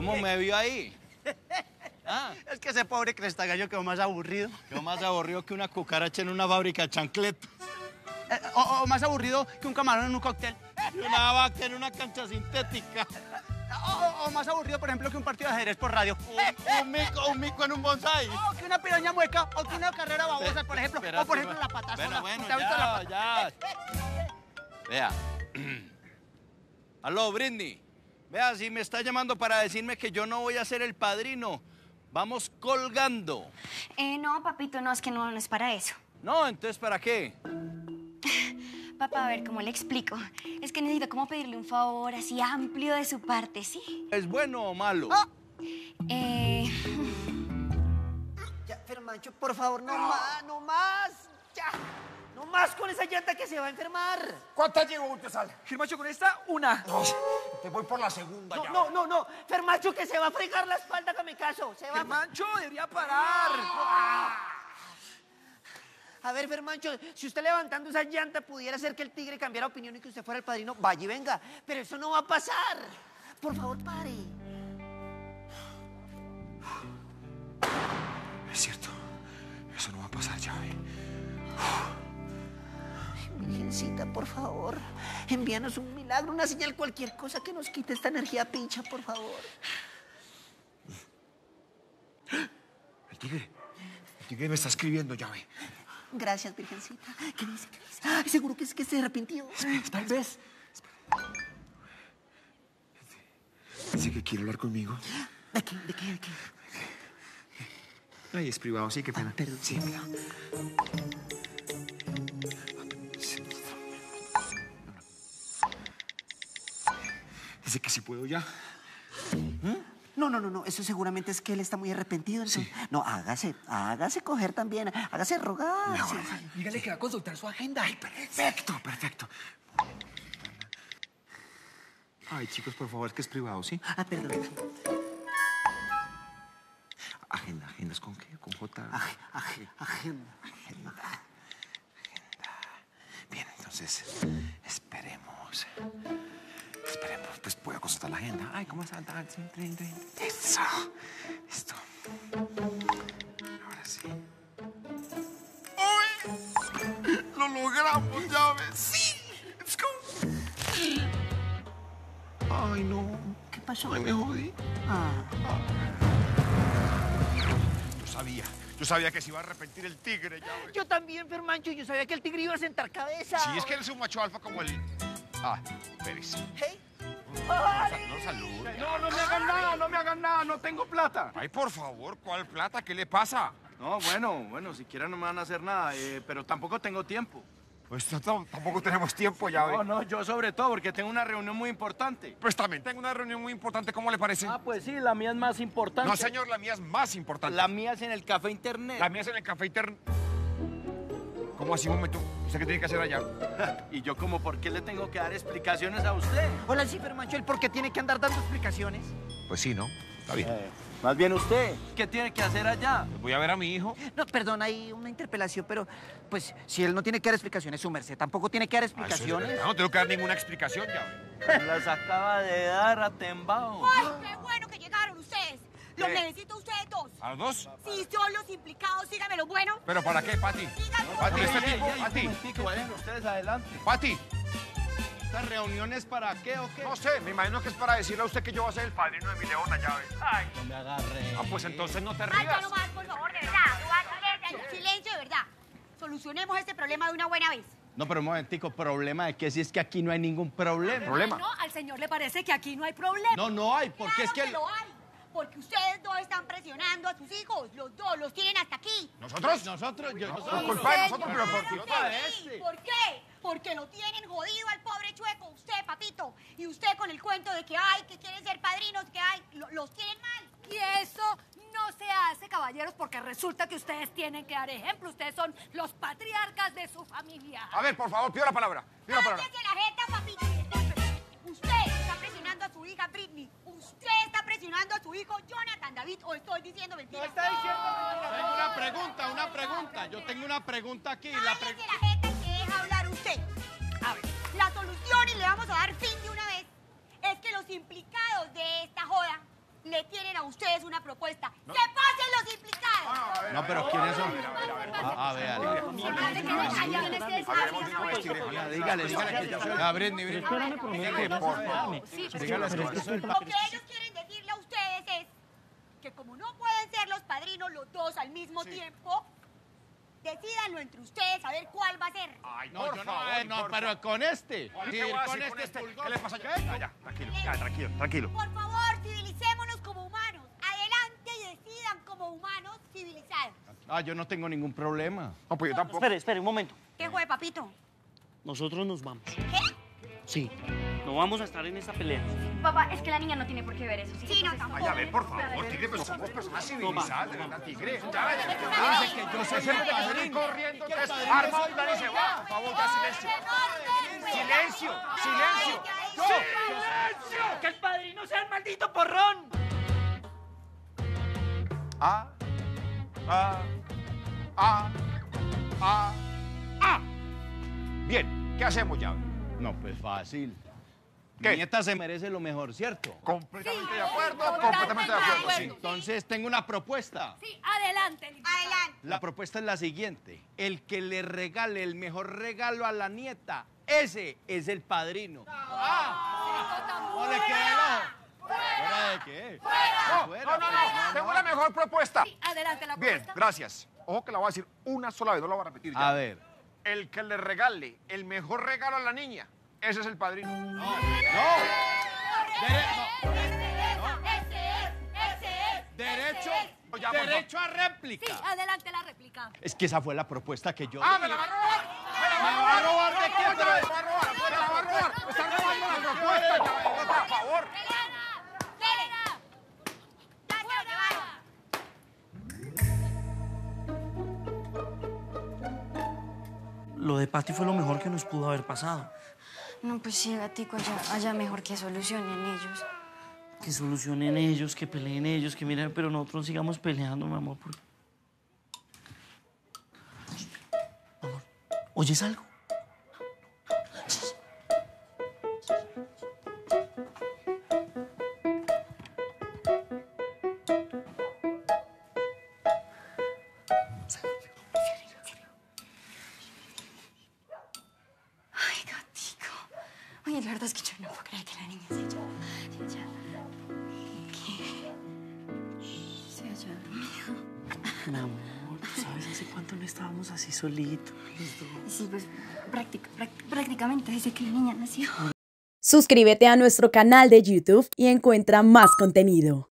¿Cómo me vio ahí? Ah, Es que ese pobre Crestagallo quedó más aburrido. quedó más aburrido que una cucaracha en una fábrica de chancletas. O más aburrido que un camarón en un cóctel. Y una vaca en una cancha sintética. O más aburrido, por ejemplo, que un partido de ajedrez por radio. Un mico en un bonsái. O que una piraña mueca, o que una carrera babosa, por ejemplo. O por ejemplo, la patasola. Bueno, ¿Usted ha visto la ya. Vea. Aló, Britney. Vea, si me está llamando para decirme que yo no voy a ser el padrino. Vamos colgando. No, papito, no, es que no es para eso. No, entonces, ¿para qué? Papá, a ver, ¿cómo le explico? Es que necesito como pedirle un favor así amplio de su parte, ¿sí? ¿Es bueno o malo? Ya, Fermancho, por favor, no más, no más. Ya, no más con esa llanta que se va a enfermar. ¿Cuántas llevo usted sale? Fermancho, con esta, una. Te voy por la segunda ya. No. Fermancho, que se va a fregar la espalda, hágame caso. Se va Fermancho, debería parar. A ver, Fermancho, si usted levantando esa llanta pudiera hacer que el tigre cambiara opinión y que usted fuera el padrino, vaya y venga. Pero eso no va a pasar. Por favor, pare. Es cierto. Eso no va a pasar, llave. Virgencita, por favor, envíanos un milagro, una señal, cualquier cosa que nos quite esta energía pincha, por favor. El tigre me está escribiendo, llave. Gracias, Virgencita. ¿Qué dice? Ay, seguro que es que se arrepintió. Tal vez. Dice que quiere hablar conmigo. ¿De qué? Ay, es privado, sí, qué pena. Perdón. Sí, mira. Dice que si puedo ya. No, eso seguramente es que él está muy arrepentido. Entonces. Sí. No, hágase coger también, hágase rogar. No, sí. dígale que va a consultar su agenda. Ay, perfecto. Ay, chicos, por favor, es que es privado, ¿sí? Perdón. Agendas con qué? Con J. Agenda. Bien, entonces, esperemos, pues voy a consultar la agenda. Ay, ¿cómo está? Eso, listo. Ahora sí. ¡Uy! ¡Lo logramos, llave! ¡Sí! ¡Let's go! Ay, no. ¿Qué pasó? Ay, me jodí. Yo sabía que se iba a arrepentir el tigre, llave. Yo también, Fermancho, yo sabía que el tigre iba a sentar cabeza. Sí, es que eres un macho alfa como el... Pérez. Hey. No salude. No me hagan nada, no tengo plata. Ay, por favor, ¿cuál plata? ¿Qué le pasa? No, bueno, siquiera no me van a hacer nada, pero tampoco tengo tiempo. Pues tampoco tenemos tiempo, llave. No, yo sobre todo porque tengo una reunión muy importante. Pues también tengo una reunión muy importante, ¿cómo le parece? Pues sí, la mía es más importante. No, señor, la mía es más importante. La mía es en el café internet. La mía es en el café internet. ¿Cómo así, un momento? ¿Usted qué tiene que hacer allá? Y yo como, ¿por qué le tengo que dar explicaciones a usted? Hola, sí, Fermancho, ¿el por qué tiene que andar dando explicaciones? Pues sí, ¿no? Está bien. Más bien usted, ¿qué tiene que hacer allá? Voy a ver a mi hijo. No, perdón, hay una interpelación, pero pues si él no tiene que dar explicaciones, su merced tampoco tiene que dar explicaciones. No tengo que dar ninguna explicación, llave. Las acaba de dar a Tembao. ¡Ay, qué bueno que llegaron ustedes! Los ¿Qué? necesito a ustedes dos. ¿A los dos? Si son los implicados, díganme lo bueno. ¿Pero para qué, Pati? Díganme. Pati, este Ey, tipo, ey, un Pati. momentico, vayan ustedes adelante. Pati. ¿Estas reuniones para qué o qué? No sé, me imagino que es para decirle a usted que yo voy a ser el padrino de mi leona, llave. Ay. No me agarre. Pues entonces no te Ay, rías. ya no más, por favor, de verdad. Silencio, de verdad. Solucionemos este problema de una buena vez. No, pero un momentico, ¿problema de qué? Si es que aquí no hay ningún problema. ¿Problema? No, al señor le parece que aquí no hay problema. No hay, porque Claro es que... lo hay. Porque ustedes dos están presionando a sus hijos. Los dos los tienen hasta aquí. ¿Nosotros? Nosotros, yo... Por culpa de nosotros, pero por Sí, culpa de sí. ¿Por qué? Porque lo tienen jodido al pobre chueco, usted, papito. Y usted con el cuento de que, ay, que quieren ser padrinos, que ay, los tienen mal. Y eso no se hace, caballeros, porque resulta que ustedes tienen que dar ejemplo. Ustedes son los patriarcas de su familia. A ver, por favor, pido la palabra. Pido la palabra. Cállese la jeta, papito. Discúlpeme. Usted está presionando a su hija Britney. Usted está presionando a su hijo Jonathan David. ¿O estoy diciendo mentiras? Tengo una pregunta. Yo tengo una pregunta aquí. Cállese la jeta y se deja hablar usted. A ver, la solución, y le vamos a dar fin de una vez, es que los implicados de esta joda le hacerles una propuesta. ¡Que pasen los implicados! No, pero ¿quiénes son? A ver, dígale que yo soy. Britney. Dígale, por favor. Dígale que yo soy. Lo que ellos quieren decirle a ustedes es que como no pueden ser los padrinos los dos al mismo tiempo, decídanlo entre ustedes a ver cuál va a ser. Ay, No, yo no, pero con este. ¿Qué le pasa ya? Ya, tranquilo. Por favor, civilicémonos como humanos. Adelante y decidan como humanos civilizados. Yo no tengo ningún problema. No, pues yo tampoco. Espere, un momento. ¿Qué fue, papito? Nosotros nos vamos. ¿Qué? Sí. No vamos a estar en esta pelea. Papá, es que la niña no tiene por qué ver eso. Sí, no, tampoco. Ay, a ver, por favor, tigre, pero somos personas civilizadas, de verdad, tigre. Dice que yo soy el padrino. Corriendo, arma un plan y se va. Por favor, ya silencio. Silencio. ¡Que el padrino sea el maldito porrón! Bien, ¿qué hacemos ya? No, pues fácil. ¿Qué? Mi nieta se merece lo mejor, ¿cierto? Completamente de acuerdo, totalmente completamente de acuerdo. de Sí. Entonces tengo una propuesta. Sí, adelante, licenciado. Adelante. La propuesta es la siguiente. El que le regale el mejor regalo a la nieta, ese es el padrino. ¿No le queda? ¿Fuera de qué? No, tengo la mejor propuesta. Sí, adelante la Bien, propuesta. gracias. Ojo que la voy a decir una sola vez, no la voy a repetir ya. A ver. El que le regale el mejor regalo a la niña, ese es el padrino. Derecho a réplica. Sí, adelante la réplica. Es que esa fue la propuesta que yo ¡Ah, di. me la va a robar! ¿Me va a robar de qué otra vez? ¡Me la va a robar! ¡Me está robando la propuesta! Ya, por favor. Ya se lo llevaron. Lo de Pati fue lo mejor que nos pudo haber pasado. No, pues sí, gatico, allá mejor que solucionen ellos. Que solucionen ellos, que peleen ellos, que miren, pero nosotros sigamos peleando, mi amor. Amor, ¿oyes algo? Ay, gatico. Oye, la verdad es que yo no puedo creer que la niña se haya dormido. Mi amor, ¿tú sabes hace cuánto no estábamos así solitos los dos? Sí, pues prácticamente desde que la niña nació. Suscríbete a nuestro canal de YouTube y encuentra más contenido.